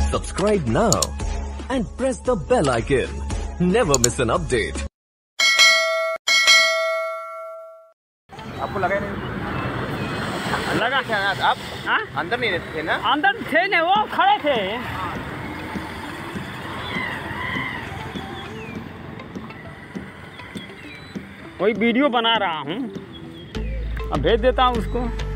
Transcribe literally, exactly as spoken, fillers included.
Subscribe now and press the bell icon. Never miss an update. आपको लगा नहीं लगा क्या आप हाँ? अंदर नहीं रहते थे ना? अंदर थे नहीं, वो खड़े थे। वही वीडियो बना रहा हूँ, अब भेज देता हूँ उसको।